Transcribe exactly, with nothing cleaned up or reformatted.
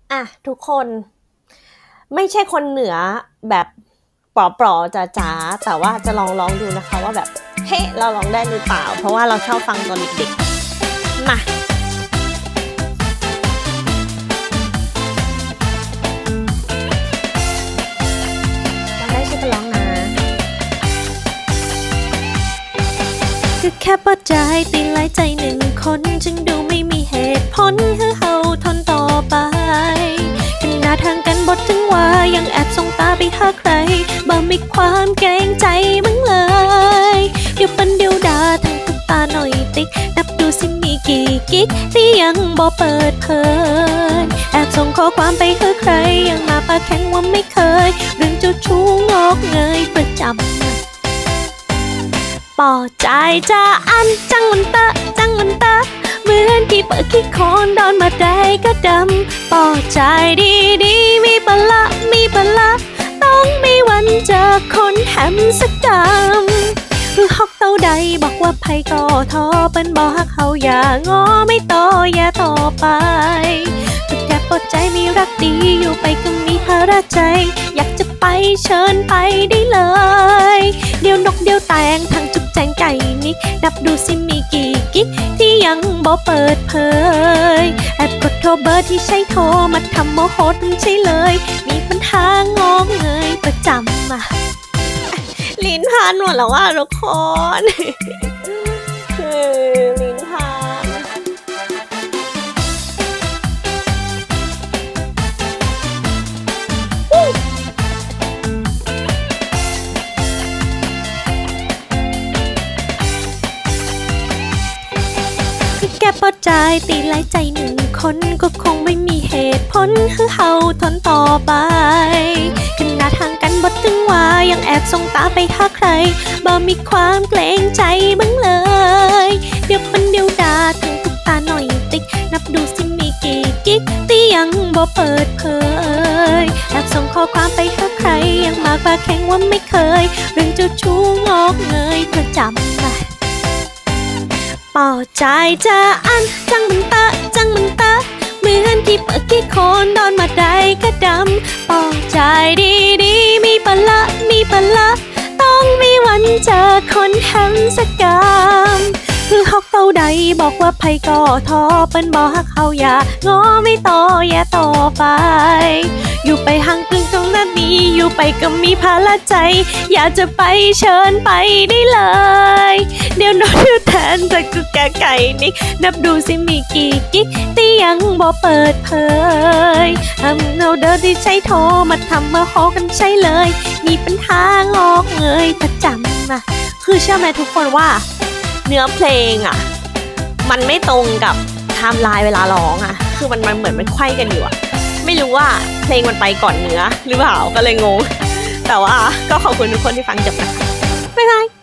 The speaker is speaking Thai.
อ่ะทุกคนไม่ใช่คนเหนือแบบปลอๆจ๋าๆแต่ว่าจะลองร้องดูนะคะว่าแบบเฮ้เราร้องได้หรือเปล่าเพราะว่าเราชอบฟังตอนเด็กๆมาร้องได้ช่วยกันร้องนะก็แค่เปิดใจตีหลายใจหนึ่งคนจึงดูไม่มีเหตุผลให้เฮาทนต่อไปขณะทางกันบทถึงว่ายังแอบส่งตาไปหาใครบ่มีความเกรงใจมึงเลยเดี๋ยวปันเดี๋ยวดาทางตุ๊กตาหน่อยติ๊กนับดูสิมีกี่กิ๊กที่ยังบ่เปิดเผยแอบส่งข้อความไปหาใครยังมาปากแข็งว่าไม่เคยเรื่องเจ้าชู้งอกเงยประจำปอใจจะอันจังมันตะจังมันตะเหมือนที่เปิดขี้โคนโดนมาได้ก็ดำปอใจดีดีมีบละมีบละต้องมีวันเจอคนแหมสักดำคือฮอกเต้าใดบอกว่าไผก็ทอเป็นบอกฮักเขาอย่างอไม่ต่ออย่าต่อไปก็แค่ปอใจมีรักดีอยู่ไปก็มีภาระใจอยากจะไปเชิญไปได้เลยเดี๋ยวนกเดี๋ยวแตงทางจุกแจงไก่นิกนับดูสิมีกี่กิ๊กที่ยังบ่เปิดเผยแอบกดโทรเบอร์ที่ใช้โทรมาทำโมโหใช่เลยมีปัญหางอกเงยประจำอะลิ้นพันหมดแล้วว่าทุกคนคือลิ้นพันแกปอใจตีหลายใจหนึ่งคนก็คงไม่มีเหตุผลให้เฮาทนต่อไปขณะทางกันบทถึงว่ายังแอบส่งตาไปหาใครบ่มีความเกรงใจบ้างเลยเดี๋ยวปันเดี๋ยวดาทางตุ๊กตาหน่อยติ๊กนับดูสิมีกี่กิ๊กที่ยังบ่เปิดเผยแอบส่งข้อความไปหาใครยังมากปากแข็งว่าไม่เคยเรื่องเจ้าชู้งอกเงยประจำปอใจจะอันจังมันตะจังมันตะเหมือนที่เปิดขี้โคนโดนมาได้ก็ดำปอใจดีดีมีปะละมีปะละต้องมีวันเจอคนแหมสักกามคือฮอกเต้าใดบอกว่าไผก็ทอเป็นบอกฮักเขาอย่างอไม่ต่ออย่าต่อไปอยู่ไปห่างกึ่งตรงนั้นนี้อยู่ไปก็มีภาระใจอยากจะไปเชิญไปได้เลยเดี๋ยวนอนเดี๋ยวแทนแต่กูแก่ไก่นิกนับดูสิมีกี่กิ๊กที่ยังบ่เปิดเผยทำเอาเดินที่ใช้โทรมาทำมาโหกันใช่เลยมีปัญหางอกเงยประจำอะคือเชื่อไหมทุกคนว่าเนื้อเพลงอ่ะมันไม่ตรงกับไทม์ไลน์เวลาร้องอ่ะคือมันมันเหมือนมันไขว้กันอยู่อ่ะไม่รู้ว่าเพลงมันไปก่อนเนื้อหรือเปล่าก็เลยงงแต่ว่าก็ขอบคุณทุกคนที่ฟังจบนะคะบ๊ายบาย